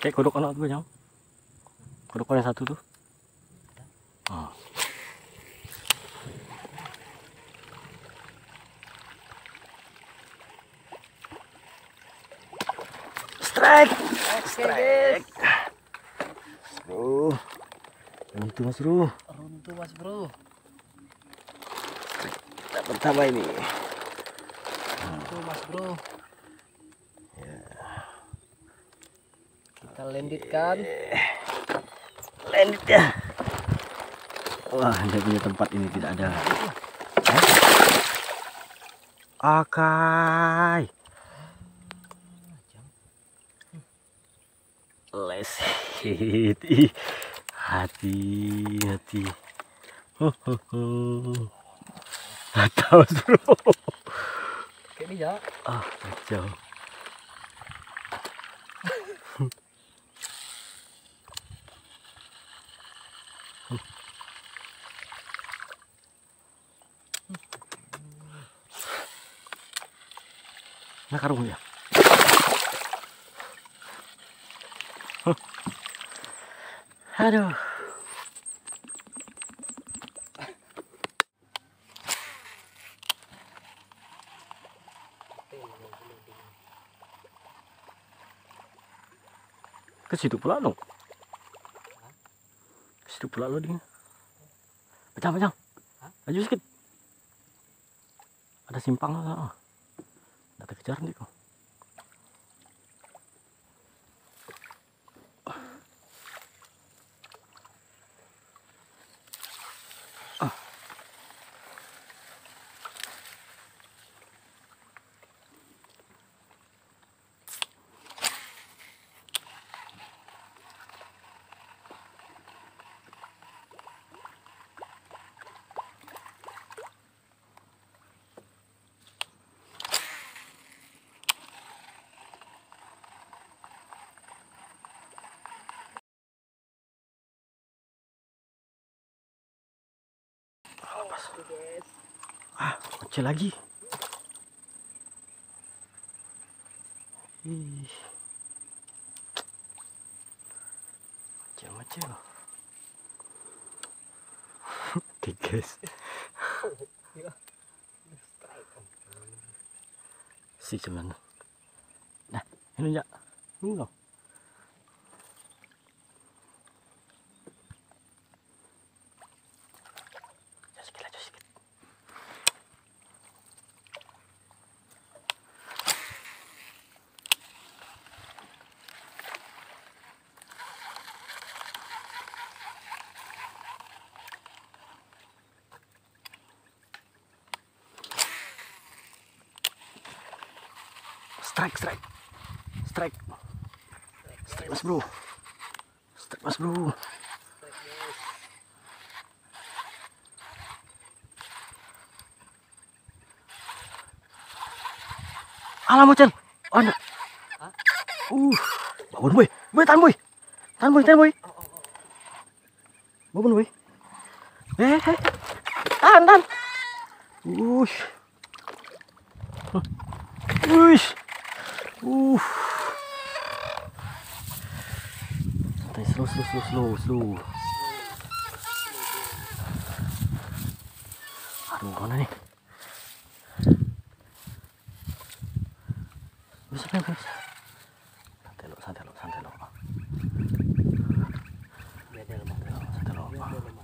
Kayak kodok anak tuh jam. Kodok yang satu tuh. Oh. Strike. Strike. Bro. Runtuh Mas Bro. Runtuh Mas Bro. Strike pertama ini. Runtuh Mas Bro. Kita landitkan. Landit ya. Wah, dia punya tempat ini tidak ada. Akai. Lesit. Hati-hati. Kacau Bro. Kayak dia. Ah, kacau. Nah, karung ya. Aduh. Ke situ pula dong. Ke situ pula lo dia. Pecah. Maju sedikit. Ada simpang lah. Nggak terkejar nih kok. Ah, kecil lagi. Ih. Macam-macam. Tigas. Si cuman. Nah, ini enggak. Ini loh. Strike Mas Bro. Strike Mas Bro. Alah Mocel. Oh enggak. Bangun boy. Tahan boy. Bangun boy. Tahan. Santai, slow. Aduh, mana nih? Bisa. Santai lo. Biar dia lemah. Santai lo.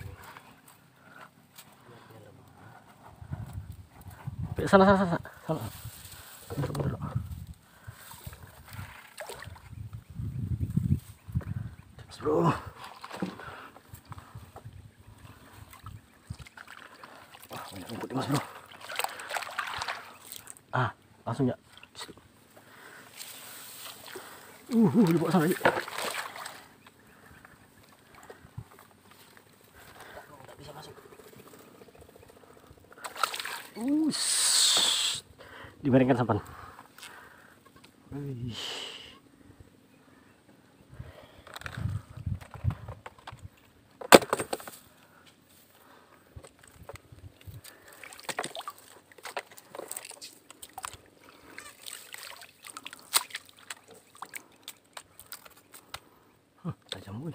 Sana. Bentar. Mas Bro. Wah, banyak rumput Mas Bro. Ah, langsung ya. Dibawa sana aja. Nggak bisa masuk. Dibaringkan sampan. tajam woi.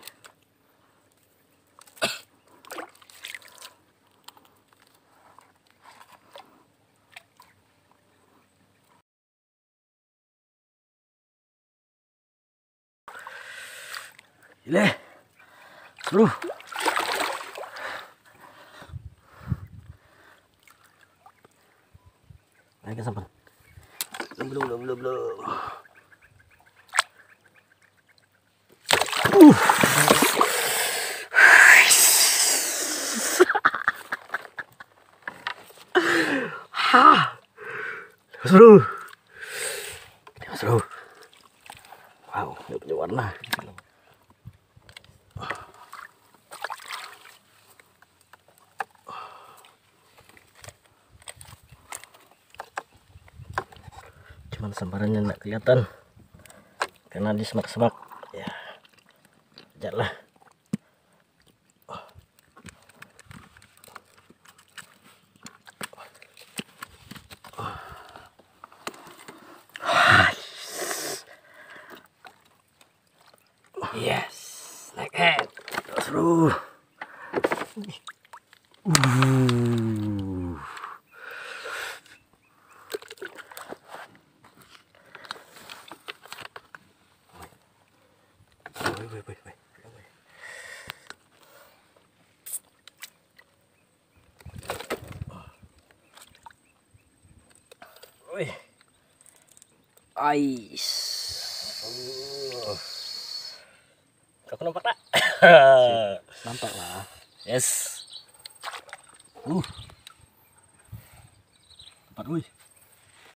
Gile. Seru. Ayo sampan. Belum. Seru. Wow, dia punya warna. Cuman sambarannya nggak kelihatan karena di semak-semak. Ya, jalan. Yes, like that. Seru. Wih. Ais. Kau nampak tak? Nampak lah. Yes. Tempat wih.